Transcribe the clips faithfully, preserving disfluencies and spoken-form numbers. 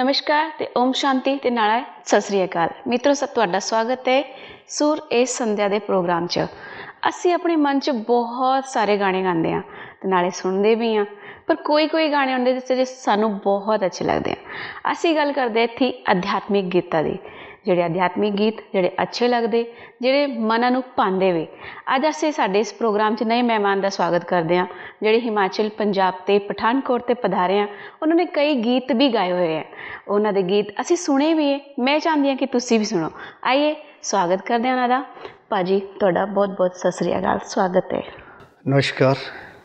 नमस्कार ते ओम शांति ते नाल सत श्री अकाल मित्रों, तुहाडा स्वागत है सुर संध्या दे प्रोग्राम च। असी अपने मन च बहुत सारे गाने गाते हैं ते नाले सुनते भी हाँ, पर कोई कोई गाने होंदे जिस सानू बहुत अच्छे लगते हैं। असी गल करते थी आध्यात्मिक गीतां दी, ਜਿਹੜੇ आध्यात्मिक गीत ਜਿਹੜੇ अच्छे लगते, ਜਿਹੜੇ मनां नूं भांदे वे। अज असीं साडे इस प्रोग्राम च नए मेहमान का स्वागत करते हैं ਜਿਹੜੇ हिमाचल पंजाब ते पठानकोट ते पधारे हैं। उन्होंने कई गीत भी गाए हुए हैं, उन्होंने दे गीत असीं सुने भी है। मैं चाहती हाँ कि तुसीं भी सुनो। आइए स्वागत करते हैं उन्होंने। भाजी तुहाडा बहुत बहुत सत श्री अकाल, स्वागत है। नमस्कार,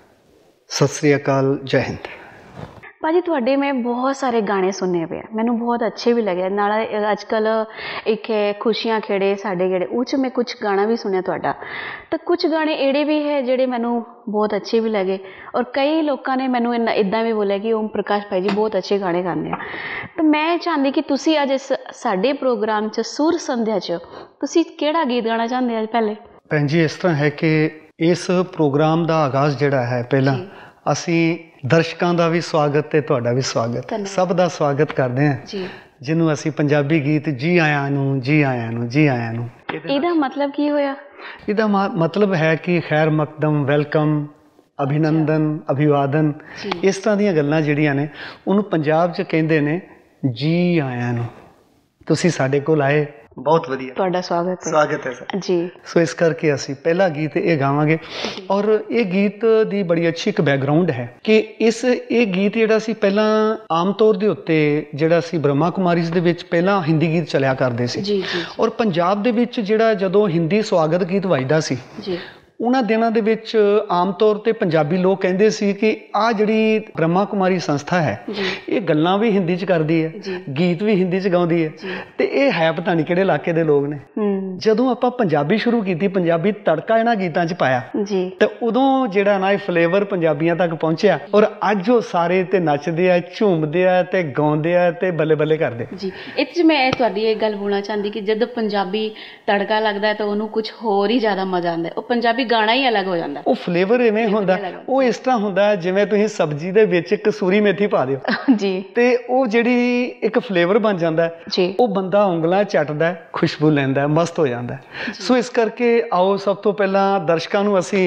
सत श्री अकाल, जय हिंद। भाजी तुहाडे मैं बहुत सारे गाने सुने पे, मैनू बहुत अच्छे भी लगे। नाल अजकल एक है खुशियां खेड़े साडे गेड़े, उस मैं कुछ गाना भी सुनिया तुहाडा। तो कुछ गाने एड़े भी है जेड़े मैनू बहुत अच्छे भी लगे, और कई लोगों ने मैनू इदा भी बोलिया कि ओम प्रकाश भाई जी बहुत अच्छे गाने गाते हैं। तो मैं चाहती कि तुसी अज इस साडे प्रोग्राम च सुर संध्या च तुसी केड़ा गीत गाना चाहते हैं? पहले भैन जी इस तरह है कि इस प्रोग्राम का आगाज़ जिहड़ा है, पहला असी दर्शकों का भी स्वागत है, तुहाडा भी स्वागत, सब का स्वागत करते हैं जिन्हों असी पंजाबी गीत जी आया नू जी आया नू जी आया नू। इहदा मतलब की होया? इहदा मतलब है कि खैर मकदम, वेलकम, अभिनंदन, अभिवादन, इस तरह दी गल्लां जिहड़ियां ने उन्होंने पंजाब च कहंदे ने जी आया नू। तुसीं साडे कोल आए, बहुत वधिया, तुहाडा स्वागत है। स्वागत है सर जी। सो इस करके असी पहला गीत ये गावांगे, और ये गीत दी बड़ी अच्छी एक बैकग्राउंड है कि इस ये गीत जिहड़ा सी पहला आम तौर दे उत्ते जिहड़ा सी ब्रह्मा कुमारीज़ दे विच पहला हिंदी गीत चलिया करदे सी जी, जी। और पंजाब दे विच जिहड़ा जदों हिंदी स्वागत गीत वजदा सी जी, उन्हां दिनां दे विच आम तौर ते पंजाबी लोग कहंदे सी कि आ जिहड़ी ब्रह्मा कुमारी संस्था है ये गल्लां भी हिंदी च करदी है, गीत भी हिंदी च गाउंदी है, ते ये है पता नहीं किहड़े इलाके दे लोग ने। जदों आपां पंजाबी शुरू कीती, पंजाबी तड़का इन्हां गीतां च पाया ते उदों जिहड़ा ना फ्लेवर पंजाबियां तक पहुंचिया, और अज वो सारे ते नचदे आ, झूमदे आ ते गाउंदे आ ते बल्ले बल्ले करदे जी। इत्थे मैं तुहाडी इह गल बोलना चाहंदी कि जद पंजाबी तड़का लगदा है तो उहनूं कुछ होर ही ज़्यादा मज़ा आंदा है। वो पंजाबी गाना ही अलग हो जाता, वो फ्लेवर इवें हुंदा, वो इस तरह हुंदा जिवें तुसीं सब्जी दे विच कसूरी मेथी पा दिओ जी, ते वो जिहड़ी एक फ्लेवर बन जांदा है, वो बंदा उंगलां चटदा, खुशबू लैंदा, मस्त हो जांदा। सो इस करके आओ सब तो पहला दर्शकों नूं असीं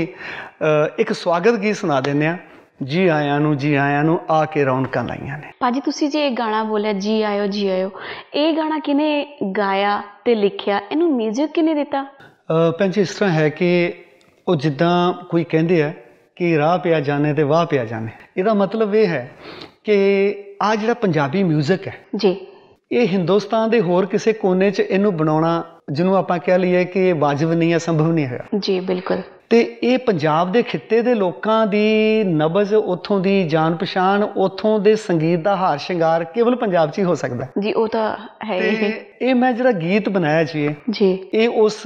एक स्वागत गीत सुना दिंदे आ, जी आया नू जी आया नू आके रौनकां लाइयां ने। भाजी तुसीं जे ये गाना बोलिया जी आयो जी आयो, ये गाना किने गाया ते लिखिया, इनू म्यूजिक किने दिता? भैन जी इस तरह है कि वो जिद्दां कोई कहंदे है कि राह पिया जाने ते वाह पिया जाने, इहदा मतलब ये है कि आ जिहड़ा पंजाबी म्यूजिक है जी, ये हिंदुस्तान दे होर किसी कोने च इनू बनाउणा जिन्हों आपां कह लईए कि वाजिब नहीं है, संभव नहीं है जी, बिल्कुल। ते ये पंजाब दे खित्ते दे लोकां दी नबज, उत्थों दी जान पछाण, उत्थों दे संगीत दा हार शिंगार केवल पंजाब च ही हो सकदा जी। वो तो है ही। ये मैं जिहड़ा गीत बनाया जी जी, ये उस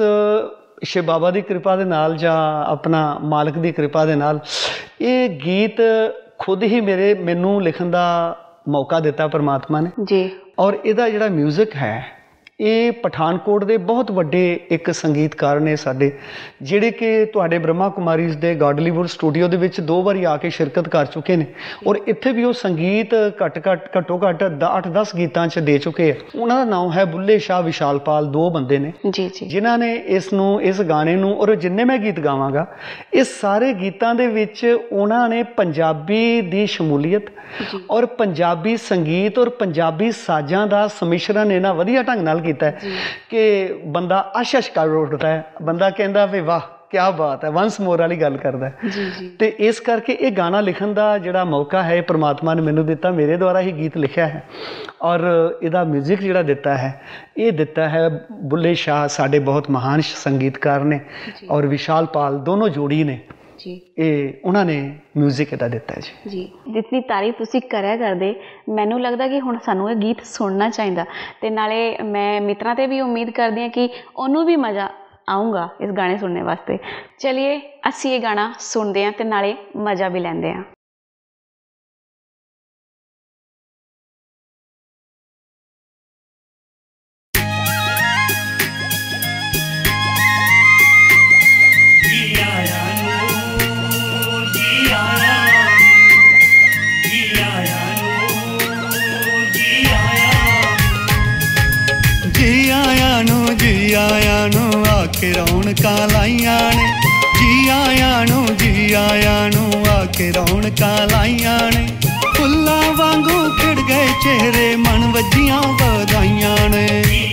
शिव बाबा की कृपा दे नाल जां अपना मालिक की कृपा दे नाल ये गीत खुद ही मेरे मैनू लिखण दा मौका दिता परमात्मा ने जी। और इहदा जिहड़ा म्यूजिक है ये पठानकोट दे बहुत वड्डे एक संगीतकार ने साडे, जिहड़े कि तुहाडे ब्रह्मा कुमारीज़ दे गॉडलीवुड स्टूडियो दे विच दो बारी आके शिरकत कर चुके हैं, और इत्थे भी वो संगीत घट घट घट्टो घट अठ दस गीतां च दे चुके हैं। उन्हां दा नाम है बुल्ले शाह विशालपाल, दो बंदे ने जी जी, जिन्हां ने इस नूं इस गाने नूं, और जिन्ने मैं गीत गावांगा इस सारे गीतां दे विच उन्हां ने पंजाबी दी शमूलीयत और पंजाबी संगीत और पंजाबी साजां दा समिश्रण इन्ना वधिया ढंग नाल कीता है कि बंदा अश अश कर उठदा है, बंदा कहंदा वे वाह क्या बात है, वंस मोर वाली गल करदा है जी जी। ते इस करके ये गाना लिखण दा जिहड़ा मौका है परमात्मा ने मैनू दिता, मेरे द्वारा ही गीत लिखिया है, और इहदा म्यूजिक जिहड़ा दिता है ये दिता है बुल्ले शाह, साडे बहुत महान संगीतकार ने, और विशाल पाल दोनों जोड़ी ने जी, ये उन्होंने म्यूजिक इहदा दिता है जी जी। जितनी तारीफ तुसी करया करदे, मैनू लगदा कि हुण सानू ये गीत सुनना चाहिदा, ते नाले मैं मित्रां ते भी उम्मीद करदी हां कि उन्होंने भी मज़ा आऊँगा इस गाने सुनने वास्ते। चलिए असी ये गाना सुनते हैं ते नाले मज़ा भी लैंदे हैं। Yeah. आके रौनकां लाइयां ने, जी आयां नूं जी आयां नूं आके रौनकां लाइयां ने। फुल्लां वांगू खिड़ गए चेहरे मन वजियां वधाइयां ने।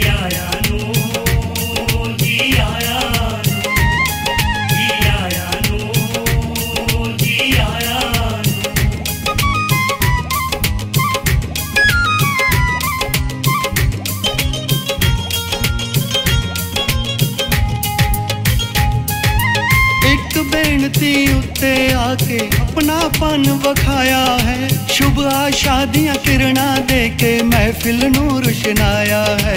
बेनती उत्ते आके अपनापन वखाया है, शुभ आशा दियां किरणा दे के महफिल नूं रुशनाया है।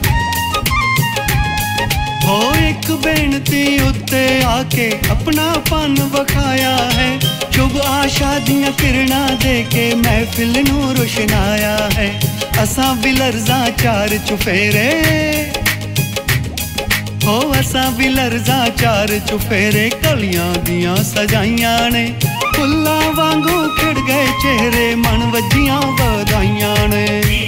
हो एक बेनती उत्ते आके अपनापन वखाया है, शुभ आशा दियां किरणा दे के महफिल नूं रुशनाया है। असां भी लर्जां चार चुफेरे, हो असां भी लर्जां चार चुफेरे कलियां दियां सजाइयां ने। फुल्लां वांगू खिड़ गए चेहरे मन वजियां वधाइयां ने।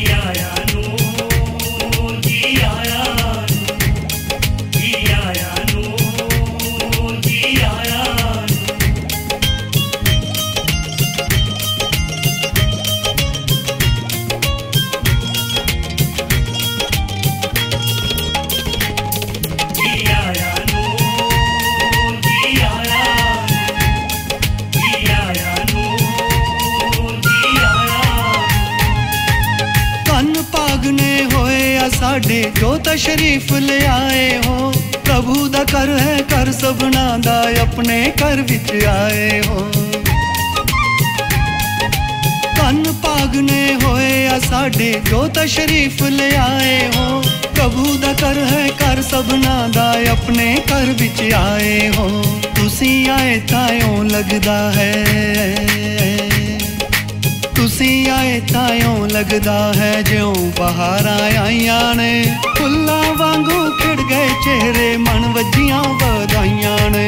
साडे जो तशरीफ ले आए हो, प्रभु दा कर है कर सबना दा अपने घर विच आए हो। कन पागने होए आ साडे जो तशरीफ ले आए हो, प्रभु दा कर है कर सबना दा अपने घर विच आए हो। तुसी आए तायों लगदा है, तुसी आए तायों लगदा है ज्यों बहारां आईयां ने। फुल्लां वांगू खिड़ गए चेहरे मन वजियां वधाइयां ने।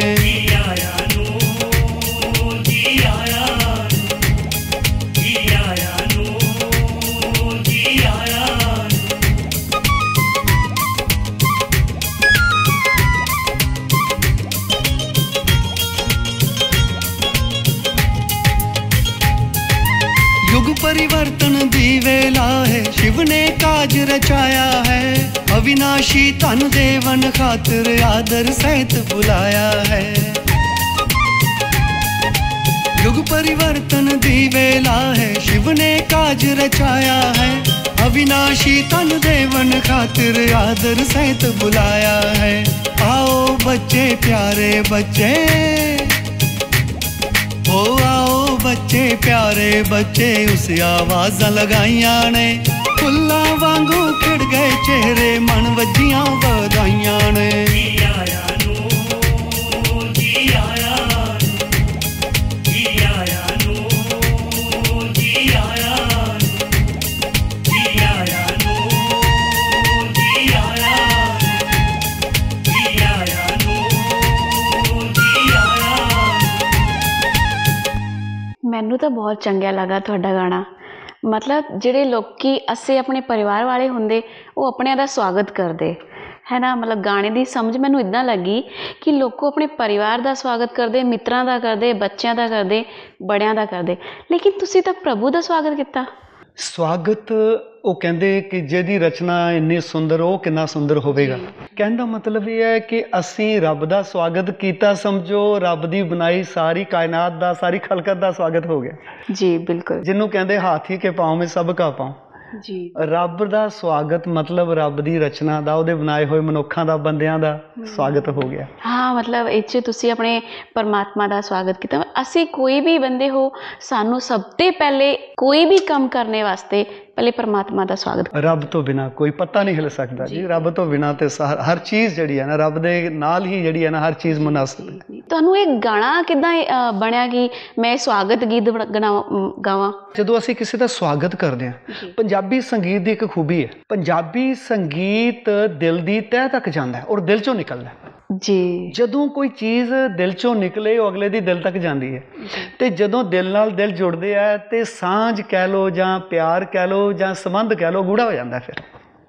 युग परिवर्तन दी वेला है, शिव ने काज रचाया है। अविनाशी धन देवन खातिर आदर सहित बुलाया है। युग परिवर्तन दी वेला है, शिव ने काज रचाया है। अविनाशी धन देवन खातिर आदर सहित बुलाया है। आओ बच्चे प्यारे बच्चे, ओ आओ बच्चे प्यारे बच्चे, उस आवाज़ां लगाइयां ने। फुल्लां वांगू खिड़ गए चेहरे मन वजियां वधाइयां ने। ਮੈਨੂੰ ਤਾਂ ਬਹੁਤ ਚੰਗਾ ਲੱਗਾ ਤੁਹਾਡਾ ਗਾਣਾ। ਮਤਲਬ ਜਿਹੜੇ ਲੋਕੀ ਅਸੀਂ ਆਪਣੇ ਪਰਿਵਾਰ ਵਾਲੇ ਹੁੰਦੇ ਉਹ ਆਪਣਿਆਂ ਦਾ ਸਵਾਗਤ ਕਰਦੇ ਹੈ ਨਾ। ਮਤਲਬ ਗਾਣੇ ਦੀ ਸਮਝ ਮੈਨੂੰ ਇੱਦਾਂ ਲੱਗੀ ਕਿ ਲੋਕੋ ਆਪਣੇ ਪਰਿਵਾਰ ਦਾ ਸਵਾਗਤ ਕਰਦੇ, ਮਿੱਤਰਾਂ ਦਾ ਕਰਦੇ, ਬੱਚਿਆਂ ਦਾ ਕਰਦੇ, ਬੜਿਆਂ ਦਾ ਕਰਦੇ, ਲੇਕਿਨ ਤੁਸੀਂ ਤਾਂ ਪ੍ਰਭੂ ਦਾ ਸਵਾਗਤ ਕੀਤਾ। ਸਵਾਗਤ ਉਹ ਕਹਿੰਦੇ ਕਿ ਜਿਹਦੀ ਰਚਨਾ ਇੰਨੀ ਸੁੰਦਰ ਉਹ ਕਿੰਨਾ ਸੁੰਦਰ ਹੋਵੇਗਾ। ਕਹਿਣ ਦਾ ਮਤਲਬ ਇਹ ਹੈ ਕਿ ਅਸੀਂ ਰੱਬ ਦਾ ਸਵਾਗਤ ਕੀਤਾ, ਸਮਝੋ ਰੱਬ ਦੀ ਬਣਾਈ ਸਾਰੀ ਕਾਇਨਾਤ ਦਾ, ਸਾਰੀ ਖਲਕਤ ਦਾ ਸਵਾਗਤ ਹੋ ਗਿਆ ਜੀ। ਬਿਲਕੁਲ, ਜਿਹਨੂੰ ਕਹਿੰਦੇ ਹਾਥੀ ਕੇ ਪਾँव में सब का पाँव ਜੀ। ਰੱਬ ਦਾ ਸਵਾਗਤ ਮਤਲਬ ਰੱਬ ਦੀ ਰਚਨਾ ਦਾ, ਉਹਦੇ ਬਣਾਏ ਹੋਏ ਮਨੁੱਖਾਂ ਦਾ, ਬੰਦਿਆਂ ਦਾ ਸਵਾਗਤ ਹੋ ਗਿਆ। ਹਾਂ, ਮਤਲਬ ਇਹ 'ਚ ਤੁਸੀਂ ਆਪਣੇ ਪਰਮਾਤਮਾ ਦਾ ਸਵਾਗਤ ਕੀਤਾ। ਅਸੀਂ ਕੋਈ ਵੀ ਬੰਦੇ ਹੋ, ਸਾਨੂੰ ਸਭ ਤੋਂ ਪਹਿਲੇ ਕੋਈ ਵੀ ਕੰਮ ਕਰਨੇ ਵਾਸਤੇ ਪਹਿਲੇ ਪਰਮਾਤਮਾ ਦਾ ਸਵਾਗਤ। ਰੱਬ ਤੋਂ ਬਿਨਾਂ ਕੋਈ ਪੱਤਾ ਨਹੀਂ ਹਿਲ ਸਕਦਾ ਜੀ। ਰੱਬ ਤੋਂ ਬਿਨਾਂ ਤੇ ਹਰ ਚੀਜ਼ ਜਿਹੜੀ ਹੈ ਨਾ ਰੱਬ ਦੇ ਨਾਲ ਹੀ ਜਿਹੜੀ ਹੈ ਨਾ ਹਰ ਚੀਜ਼ ਮੁਨਾਸਿਬ ਹੈ। ਤੁਹਾਨੂੰ ਇਹ ਗਾਣਾ ਕਿੱਦਾਂ ਬਣਿਆ ਕਿ ਮੈਂ ਸਵਾਗਤ ਗੀਤ ਗਾਵਾਂ? ਜਦੋਂ ਅਸੀਂ ਕਿਸੇ ਦਾ ਸਵਾਗਤ ਕਰਦੇ ਹਾਂ, ਪੰਜਾਬੀ ਸੰਗੀਤ ਦੀ ਇੱਕ ਖੂਬੀ ਹੈ, ਪੰਜਾਬੀ ਸੰਗੀਤ ਦਿਲ ਦੀ ਤਹਿ ਤੱਕ ਜਾਂਦਾ ਔਰ ਦਿਲ ਚੋਂ ਨਿਕਲਦਾ ਜੀ। ਜਦੋਂ ਕੋਈ ਚੀਜ਼ ਦਿਲ ਚੋਂ ਨਿਕਲੇ ਉਹ ਅਗਲੇ ਦੀ ਦਿਲ ਤੱਕ ਜਾਂਦੀ ਹੈ। ਤੇ ਜਦੋਂ ਦਿਲ ਨਾਲ ਦਿਲ ਜੁੜਦੇ ਆ ਤੇ ਸਾਂਝ ਕਹਿ ਲਓ ਜਾਂ ਪਿਆਰ ਕਹਿ ਲਓ ਜਾਂ ਸੰਬੰਧ ਕਹਿ ਲਓ, ਗੂੜਾ ਹੋ ਜਾਂਦਾ ਫਿਰ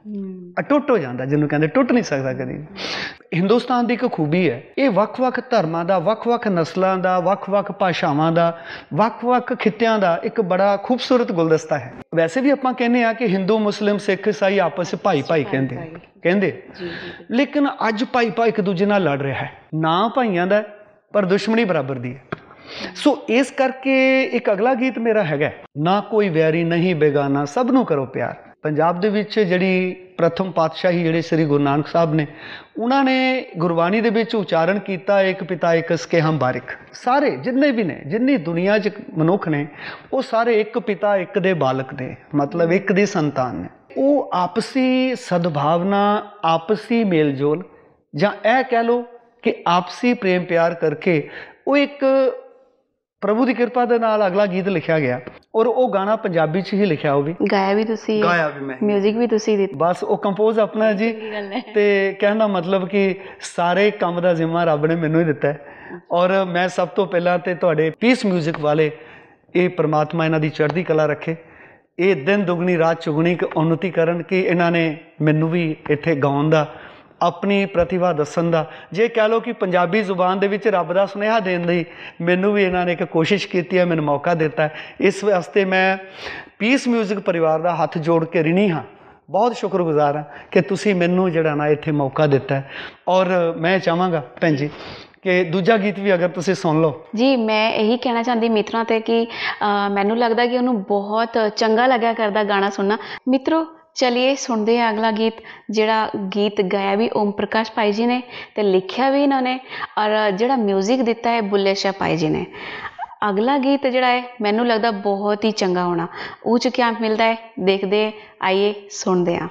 अटुट हो जाता, जिन्होंने कहते टुट नहीं सकता कभी। हिंदुस्तान की एक खूबी है, ये ਵੱਖ-ਵੱਖ धर्मां दा, ਵੱਖ-ਵੱਖ नस्लों का, ਵੱਖ-ਵੱਖ भाषावां का, ਵੱਖ-ਵੱਖ खित्तियां का एक बड़ा खूबसूरत गुलदस्ता है। वैसे भी आपां कहने आ कि हिंदू मुस्लिम सिख ईसाई आपस में भाई भाई कहते कहते लेकिन अज भाई भाई एक दूजे नाल लड़ रहा है, ना भाइयों का पर दुश्मनी बराबर दी है। सो इस करके एक अगला गीत मेरा हैगा, ना कोई वैरी नहीं बेगाना सब नूं करो प्यार। पंजाब दे विच जिहड़ी प्रथम पातशाही जिहड़े श्री गुरु नानक साहब ने, उन्होंने गुरबाणी दे विच उचारण किया एक पिता एक इसके हम बारिक। सारे जिन्ने भी ने, जिन्नी दुनिया च मनुख ने, वो सारे एक पिता एक दे बालक ने, मतलब एक दी संतान ने। वो आपसी सद्भावना, आपसी मेल जोल, जां ऐ कह लो कि आपसी प्रेम प्यार करके वो एक प्रभु की कृपा के नाल अगला गीत लिखा गया। और वो गाना पंजाबी च ही लिखा, वो भी गाया भी तुसी, गाया भी मैं, म्यूजिक भी तुसी दिता, बस वो कंपोज अपना जी। ते कहना मतलब कि सारे काम का जिम्मा रब ने मैनू ही दिता है। और मैं सब तो पहला तो तुहाडे पीस म्यूजिक वाले, ये परमात्मा इन्हां दी चढ़दी कला रखे, ये दिन दुगनी रात चुगनी उन्नति करन कि इन्हां ने मैनू भी इत्थे गाउण दा, अपनी प्रतिभा दसन का, जे कह लो कि पंजाबी जुबान दे विच रब दा सुनेहा देण लई मैनू भी इन्हां ने एक कोशिश की है, मैनू मौका दिता है। इस वास्ते मैं पीस म्यूजिक परिवार का हथ जोड़ के ऋणी हाँ, बहुत शुक्रगुजार हाँ कि तुसीं मैनू जिहड़ा ना इत्थे मौका दिता है। और मैं चाहांगा भैन जी कि दूजा गीत भी अगर तुसीं सुन लो। जी मैं यही कहना चाहती मित्रों ते कि मैनू लगता कि उन्होंने बहुत चंगा लग्या करदा गाना सुनना। मित्रों चलिए सुनते हैं अगला गीत, जिहड़ा गीत गाया भी ओम प्रकाश भाई जी ने ते लिखिया भी इन्होंने, और जिहड़ा म्यूजिक दिता है बुल्ले शाह भाई जी ने। अगला गीत जिहड़ा है मैनू लगता बहुत ही चंगा होना, ऊच क्या मिलता है देखते, आइए सुनते हैं।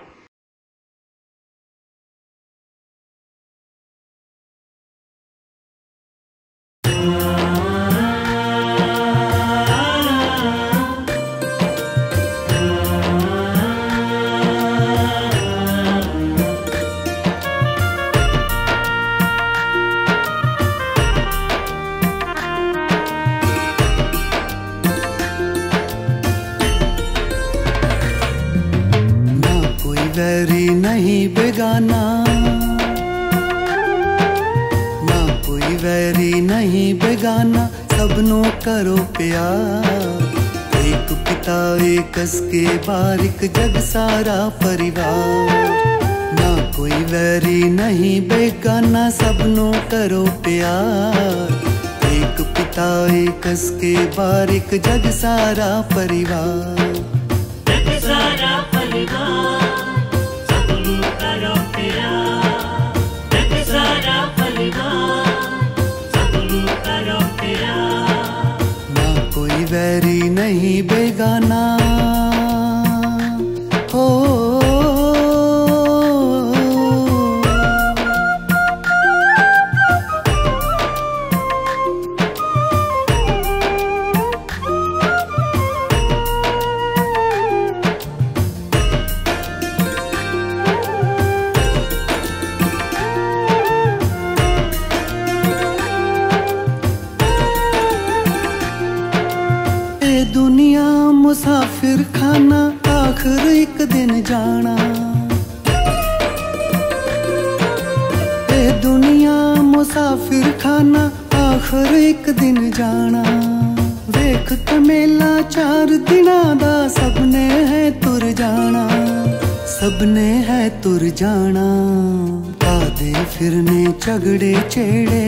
वैरी नहीं बेगाना, ना कोई वैरी नहीं बेगाना, सबनों करो प्यार। एक पिता एक उसके बारिक जग सारा परिवार। ना कोई वैरी नहीं बेगाना, सबनों करो प्यार। एक पिता एक उसके बारिक जग सारा परिवार। जग सारा परिवार वैरी नहीं बेगाना हो। दुनिया मुसाफिर खाना, आखिर एक दिन जाना। ए दुनिया मुसाफिर खाना, आखिर एक दिन जाना। वेख तमेला चार दिना दा, सबने है तुर जाना, सबने है तुर जाना। कादे फिरने झगड़े चेड़े,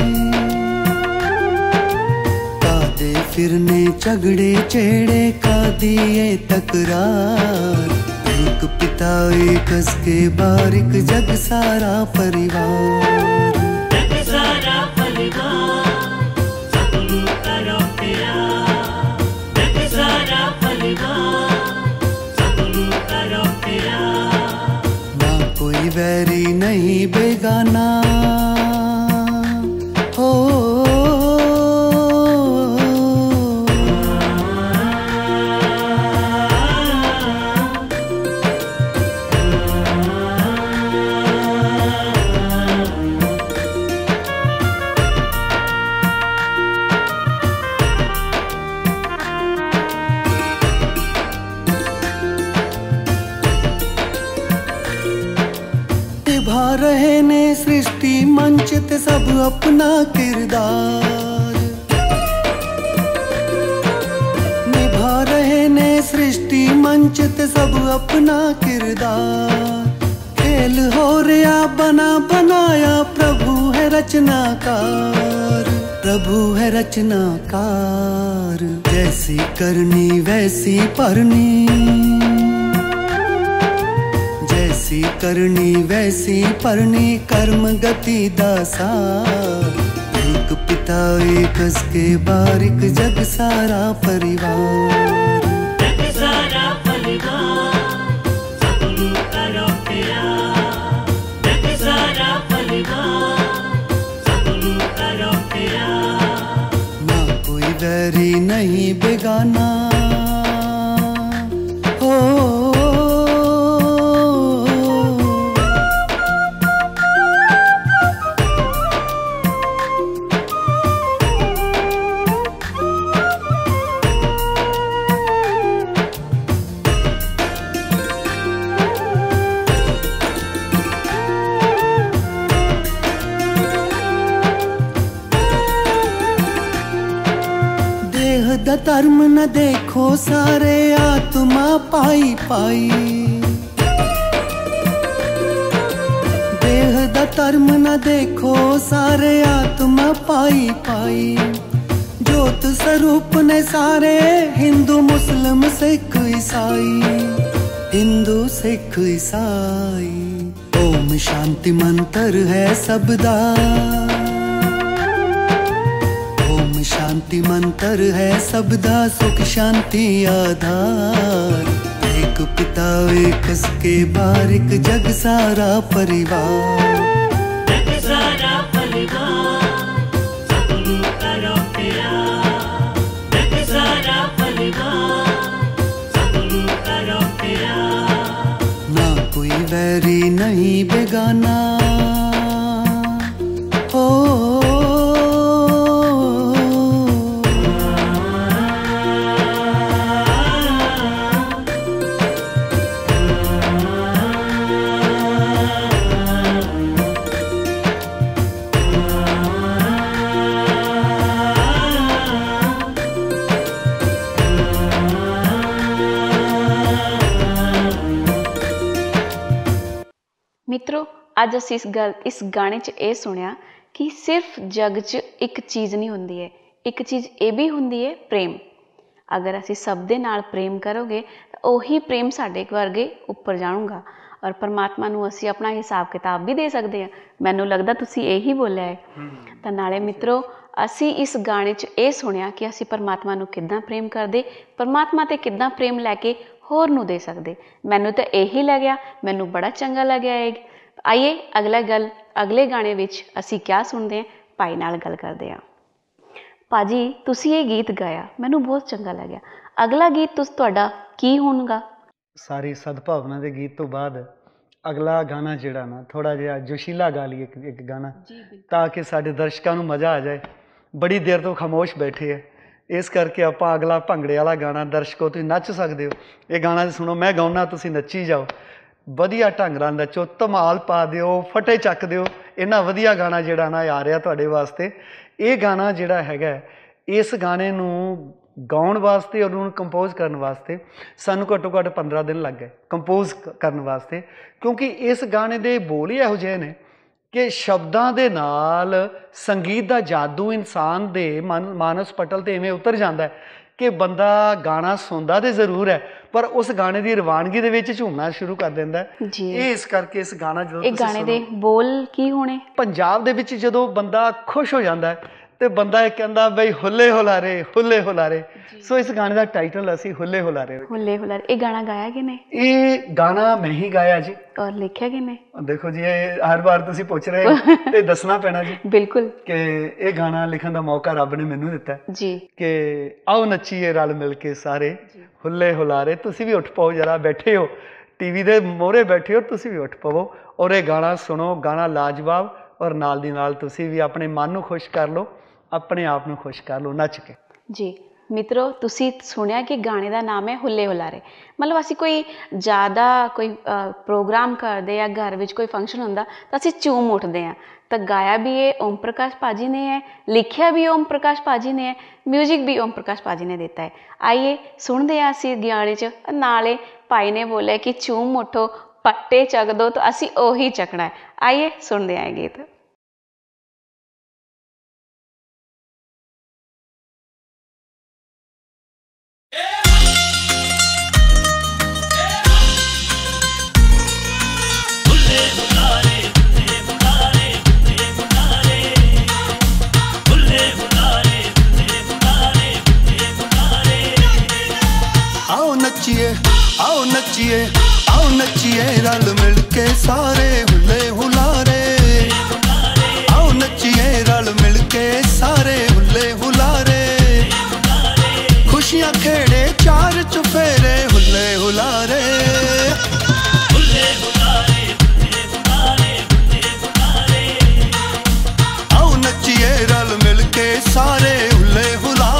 फिरने झगड़े चेड़े का दिए तकरार। एक पिता एक उसके बारिक जग सारा परिवार। जग सारा परिवार सबनू करो प्यार। जग सारा परिवार सबनू करो प्यार। ना कोई वैरी नहीं बेगाना हो। मंच ते सब अपना किरदार निभा रहे ने। सृष्टि मंच ते सब अपना किरदार, खेल हो रहा बना बनाया, प्रभु है रचनाकार, प्रभु है रचनाकार। जैसी करनी वैसी भरनी, जैसी करनी वैसी भरनी, कर्म गति दासार। एक पिता एक उसके बारिक जग सारा परिवार, जग सारा परिवार सबनू करो प्यार, जग सारा परिवार सबनू करो प्यार। ना कोई वैरी नहीं बेगाना हो, धर्म न देखो सारे आत्मा पाई पाई, देह दा धर्म न देखो सारे आत्मा पाई पाई। जोत स्वरूप ने सारे हिंदू मुस्लिम सिख ईसाई, हिंदू सिख ईसाई। ओम शांति मंत्र है सबदा, शांति मंत्र है सबदा, सुख शांति आधार। एक पिता एक उसके बारिक जग सारा परिवार, जग सारा परिवार सबनू करो प्यार, जग सारा परिवार सबनू करो प्यार। ना कोई वैरी नहीं बेगाना हो, मित्रों अज असीं इस गल इस गाने च ये सुनिया कि सिर्फ जग च एक चीज़ नहीं हुंदी है, एक चीज़ ये भी हुंदी है प्रेम। अगर असीं सब दे नाल प्रेम करोगे तो उही प्रेम साडे वर्गे उपर जाऊगा और परमात्मा नूं असीं अपना हिसाब किताब भी दे सकते हैं। मैनूं लगदा तुसीं यही बोलिया है। तो नाले मित्रों असीं इस गाने च ये सुनिया कि असीं परमात्मा नूं किद्दां प्रेम करदे, परमात्मा ते किद्दां प्रेम लैके होर नूं दे सकदे। मैनूं तो यही लग्या, मैनूं बड़ा चंगा लग्या है। आइए अगला गल अगले गाने विच असीं क्या सुनते हैं, भाई नाल गल करते हैं। भाजी तुसीं ये गीत गाया, मैनूं बहुत चंगा लग्या। अगला गीत तुस तुहाडा की होगा? सारी सद्भावना के गीत तो बाद अगला गाना जिहड़ा ना थोड़ा जिहा जोशीला गा लीए एक, एक गाना, ताकि साडे दर्शकों नूं मज़ा आ जाए। बड़ी देर तो खामोश बैठे है, इस करके आप अगला भंगड़े वाला गाना दर्शकों तुसीं नच सकते हो। ये गाना सुनो, मैं गाउना तुसीं नच्ची जाओ, वधिया ढंग नाल नचो, धमाल पा दिओ, फटे चक दिओ। इन्ना वधिया गाना जिहड़ा ना आ रहा तुहाडे वास्ते। ये गाना जिहड़ा हैगा, इस गाने नूं गाउण वास्ते और उन्होंने कंपोज करने वास्ते सानू घट्टो घट्ट पंद्रह दिन लग गए कंपोज करने वास्ते, क्योंकि इस गाने के बोल ही इहो जिहे ने कि शब्दां दे नाल संगीत का जादू इंसान दे मन मानस पटल ते इवें उतर जाता है कि बंदा गाना सुनता तो जरूर है पर उस गाने की रवानगी दे विच झूमना शुरू कर देंदा है। ये इस करके इस गाना जो गाने दे बोल की होने, पंजाब दे विच जदों बंदा खुश हो जाता है तो बंदा एक कहता बई हुले हुलारे हुले हुलारे। सो इस गाने का टाइटल असी हुले हुलारे हुले हुलारे। ये गाना गाया कि नहीं? ये गाना मैं ही गाया जी। और लिखा कि नहीं? देखो जी, ये हर बार तुसी पूछ रहे हो ते दसना पैना जी। बिल्कुल कि ये गाना लिखण दा मौका रब ने मैनू दिता जी कि आओ नच्चीए रल मिल के सारे हुले हुलारे। तुसी भी उठ पाओ, जरा बैठे हो टीवी दे मोहरे बैठे हो, तुसी भी उठ पाओ और ये गाना सुनो। गाना लाजवाब और नाल दी नाल तुसी भी अपने मन नू खुश कर लो, अपने आप नू खुश कर लो नच के। जी ਮਿੱਤਰੋ ਤੁਸੀਂ ਸੁਣਿਆ ਕਿ ਗਾਣੇ ਦਾ ਨਾਮ ਹੈ ਹੁੱਲੇ ਹੁਲਾਰੇ। ਮਤਲਬ ਅਸੀਂ ਕੋਈ ਜ਼ਿਆਦਾ ਕੋਈ ਪ੍ਰੋਗਰਾਮ ਕਰਦੇ ਆ, ਘਰ ਵਿੱਚ ਕੋਈ ਫੰਕਸ਼ਨ ਹੁੰਦਾ ਤਾਂ ਅਸੀਂ ਝੂਮ ਉੱਠਦੇ ਹਾਂ। ਤਾਂ ਗਾਇਆ ਵੀ ਇਹ ਓਮ ਪ੍ਰਕਾਸ਼ ਭਾਜੀ ਨੇ ਹੈ, ਲਿਖਿਆ ਵੀ ਓਮ ਪ੍ਰਕਾਸ਼ ਭਾਜੀ ਨੇ ਹੈ, ਮਿਊजिक भी ओम प्रकाश भाजी ने दिता है। आइए सुनते हैं असी गाने च, नाले भाई ने बोलिया कि झूम उठो पट्टे चक दो, तो असी ओही चकना है। आइए सुनते हैं गीत। आओ नचिए आओ नचिए रल मिल के सारे हुल्ले हुलारे, आओ नचिए रल मिल के सारे हुल्ले हुलारे, खुशियां खेड़े चार चुफेरे हुल्ले हुलारे, आओ नचिए रल मिल के सारे हुल्ले हुलारे।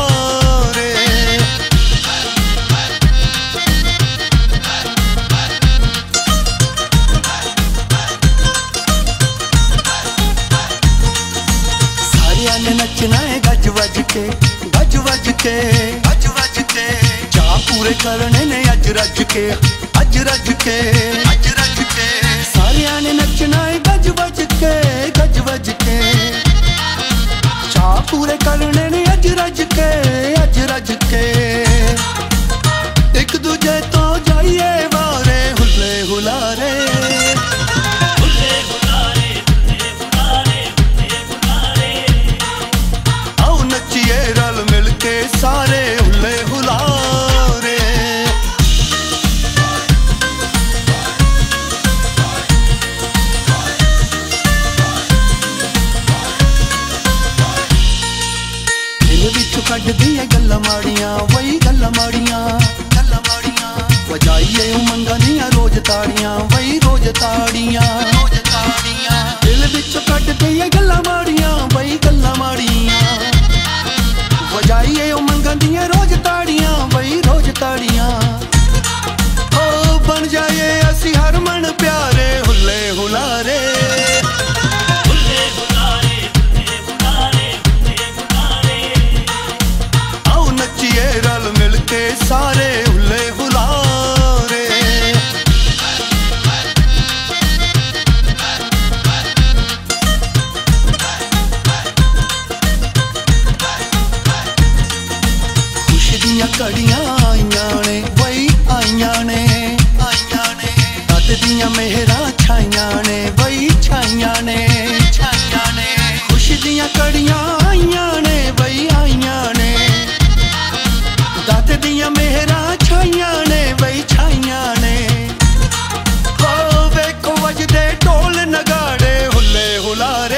नचना है गज वज के गज वज के गज वज के, चाह पूरे करने ने अज रज के अज रज के अज रज के, सारिया ने नचना है गज वज के गज वज के, चाह पूरे करने ने अज रज के अज रज के, एक दूजे तो जाइए वारे हुल्ले हुलारे, रल मिल के सारे हुल्ले हुलारे। दिल विच कड्डदी है गल्लां माड़ियां, वही गल्लां माड़ियां गल्लां माड़ियां, वजाइए उमंगां दियां रोज ताड़ियां, वही रोज ताड़ियां रोज ताड़ियां, दिल विच कड्डदी है गल्लां माड़ियां, वही गल्लां माड़ियां, वजाइए उमंगां दियां रोज ताड़ियां, वही रोज ताड़ियां, ओ बन जाइए असी हरमन प्यारे हुल्ले हुलारे, हुल्ले हुलारे हुल्ले हुलारे हुल्ले हुलारे, आओ नचिए रल मिल के सारे हुल्ले हुलारे। घड़ियां आईयां ने वही आईयां ने आईयां ने, दद दियां मेहरां छाइयां ने वही छाइयां ने छाइयां ने, खुशी दियां घड़ियां आईयां ने वही आईयां ने, दद दियां मेहरां छाइयां ने वही छाइयां ने, हो वेखो वजदे ढोल नगाड़े हुल्ले हुलारे,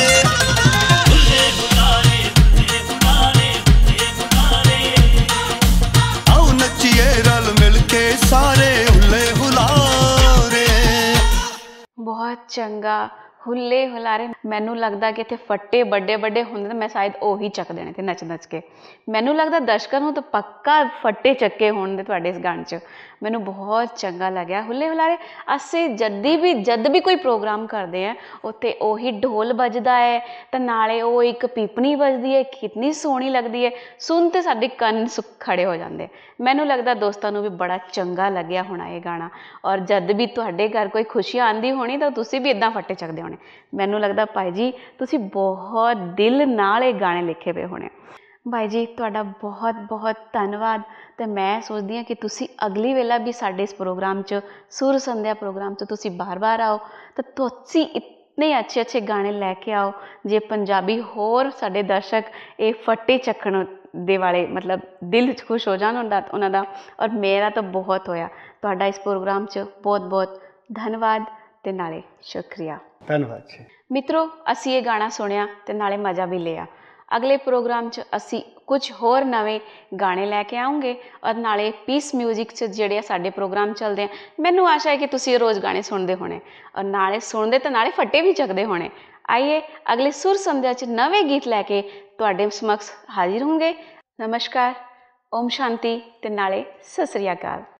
रल मिल के सारे हुल्ले हुलारे। बहुत चंगा हुल्ले हुलारे। मैनू लगता कि इतने फट्टे बड़े बड़े होंगे तो मैं शायद ओही चक देने थे नच नच के। मैनू लगता दर्शकों को तो पक्का फट्टे चक्के होने तुहाडे इस गाने च। मैनू बहुत चंगा लग्या हुल्ले हुलारे। असी जदी भी जद भी कोई प्रोग्राम करते हैं उत्ते ओही ढोल बजदा है तो नाले वो एक पीपनी बजदी है, कितनी सोहनी लगती है, सुन ते साडे कन सुख खड़े हो जाते। मैनू लगता दोस्तों को भी बड़ा चंगा लग्या होना ये गाना। और जद भी तुहाडे घर कोई खुशियां आंदी होनी तो तुसी भी इदां फट्टे चकदे होने। मैनू लगता भाई जी तुसी बहुत दिल नाल ये गाने लिखे पे होने। भाई जी तुहाडा बहुत बहुत धन्यवाद। तो मैं सोचती हाँ कि तुसी अगली वेला भी साडे इस प्रोग्राम च सुर संध्या प्रोग्राम च तुसी बार बार आओ तो तुसी इतने अच्छे अच्छे गाने लैके आओ जे पंजाबी होर साडे दर्शक ये फट्टे चक्कण दे वाले मतलब दिल खुश हो जान उन्हां दा। और मेरा तो बहुत होया। तुहाडा इस प्रोग्राम च बहुत बहुत धन्यवाद ते नाले शुक्रिया। धन्यवाद जी मित्रों। असी ये गाना सुनिया ते नाले मज़ा भी लिया। अगले प्रोग्राम च असी कुछ होर नवे गाने लैके आऊँगे और नाले पीस म्यूजिक च जिहड़े साडे प्रोग्राम चलते हैं। मैनू आशा है कि तुसी रोज़ गाने सुनते होने और नाले सुनते तो नाले फट्टे भी चकते होने। आइए अगले सुर संध्या च नवे गीत लैके तुहाडे समक्ष हाजिर होंगे। नमस्कार। ਓਮ ਸ਼ਾਂਤੀ ਤੇ ਨਾਲੇ ਸਤਿ ਸ੍ਰੀ ਅਕਾਲ।